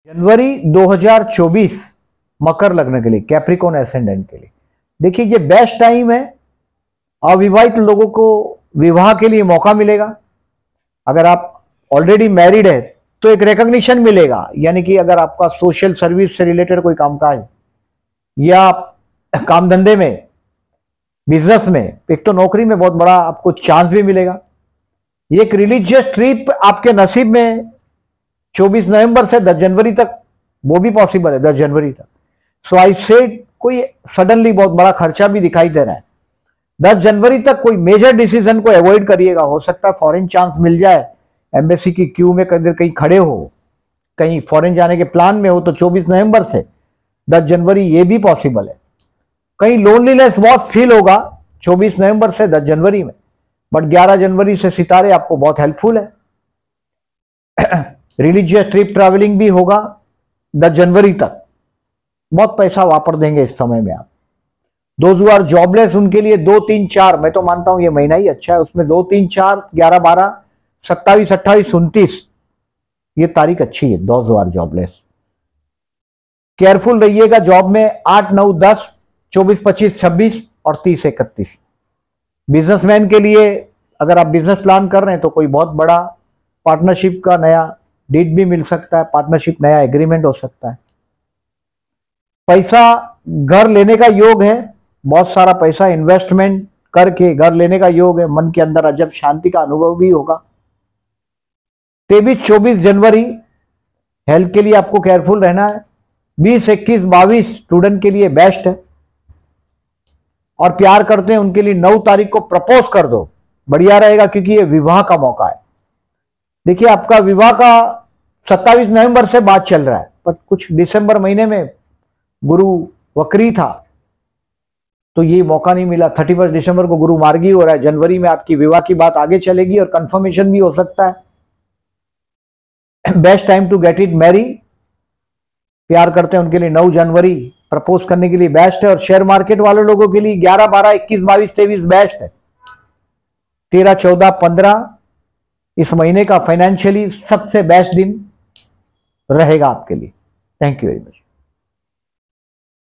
जनवरी 2024 मकर लग्न के लिए, कैप्रिकॉर्न एसेंडेंट के लिए देखिए ये बेस्ट टाइम है। अविवाहित लोगों को विवाह के लिए मौका मिलेगा। अगर आप ऑलरेडी मैरिड है तो एक रिकॉग्निशन मिलेगा, यानी कि अगर आपका सोशल सर्विस से रिलेटेड कोई कामकाज या काम धंधे में, बिजनेस में, एक तो नौकरी में बहुत बड़ा आपको चांस भी मिलेगा। ये एक रिलीजियस ट्रिप आपके नसीब में 24 नवंबर से 10 जनवरी तक वो भी पॉसिबल है, 10 जनवरी तक। सो आई सेड कोई सडनली बहुत बड़ा खर्चा भी दिखाई दे रहा है। 10 जनवरी तक कोई मेजर डिसीजन को अवॉइड करिएगा। हो सकता है फॉरेन चांस मिल जाए, एम्बेसी की क्यू में कहीं खड़े हो, कहीं फॉरेन जाने के प्लान में हो, तो 24 नवंबर से 10 जनवरी ये भी पॉसिबल है। कहीं लोनलीनेस बहुत फील होगा 24 नवंबर से 10 जनवरी में, बट 11 जनवरी से सितारे आपको बहुत हेल्पफुल है। रिलीजियस ट्रिप ट्रैवलिंग भी होगा 10 जनवरी तक, बहुत पैसा वापर देंगे इस समय में आप। दोज हू आर जॉबलेस उनके लिए 2, 3, 4, मैं तो मानता हूं ये महीना ही अच्छा है, उसमें 2, 3, 4, 11, 12, 27, 28, 29 ये तारीख अच्छी है। Those who are jobless careful रहिएगा जॉब में। 8, 9, 10, 24, 25, 26 और 30, 31। बिजनेसमैन के लिए अगर आप बिजनेस प्लान कर रहे हैं तो कोई बहुत बड़ा पार्टनरशिप का नया डीड भी मिल सकता है, पार्टनरशिप नया एग्रीमेंट हो सकता है। पैसा घर लेने का योग है, बहुत सारा पैसा इन्वेस्टमेंट करके घर लेने का योग है। मन के अंदर अजब शांति का अनुभव भी होगा। 23, 24 जनवरी हेल्थ के लिए आपको केयरफुल रहना है। 20, 21, 22 स्टूडेंट के लिए बेस्ट है। और प्यार करते हैं उनके लिए 9 तारीख को प्रपोज कर दो, बढ़िया रहेगा, क्योंकि ये विवाह का मौका है। देखिए आपका विवाह का 27 नवंबर से बात चल रहा है, पर कुछ दिसंबर महीने में गुरु वक्री था तो ये मौका नहीं मिला। 31 दिसंबर को गुरु मार्गी हो रहा है। जनवरी में आपकी विवाह की बात आगे चलेगी और कंफर्मेशन भी हो सकता है। Best time to get it marry. प्यार करते हैं उनके लिए 9 जनवरी प्रपोज करने के लिए बेस्ट है। और शेयर मार्केट वाले लोगों के लिए 11, 12, 21, 22, 23 बेस्ट है। 13, 14, 15 इस महीने का फाइनेंशियली सबसे बेस्ट दिन रहेगा आपके लिए। Thank you very much.